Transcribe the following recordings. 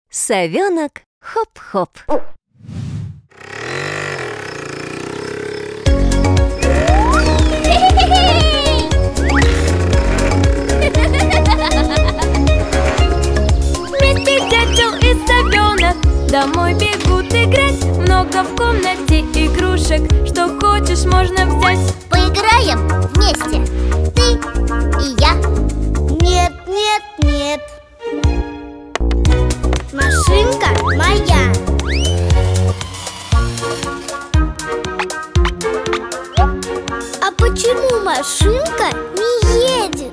Совенок Хоп-Хоп. Вместе дятел и совенок домой бегут играть. Много в комнате игрушек, что хочешь можно взять. Поиграем вместе, ты и я. Нет, нет, нет. Машинка моя. А почему машинка не едет?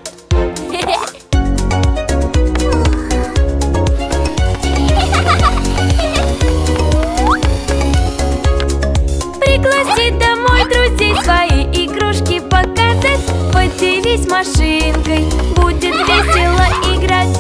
Пригласи домой друзей, свои игрушки показать. Поделись машинкой, будет весело играть.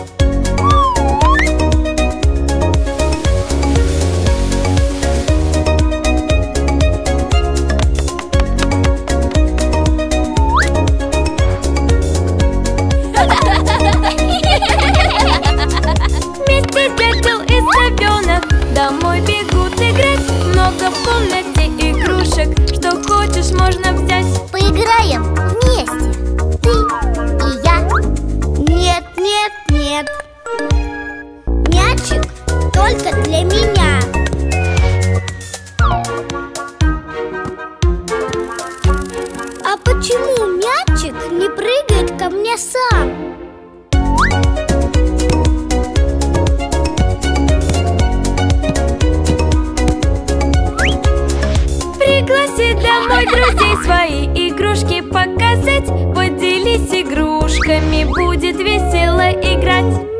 Вместе дятел и совенок домой бегут играть. Много в комнате игрушек, что хочешь можно взять. Поиграем вместе, ты и я. Нет, нет, нет. Мячик только для меня. А почему мячик не прыгает ко мне сам? Пригласи домой друзей, свои игрушки показать. Поделись игрушками, будет весело играть.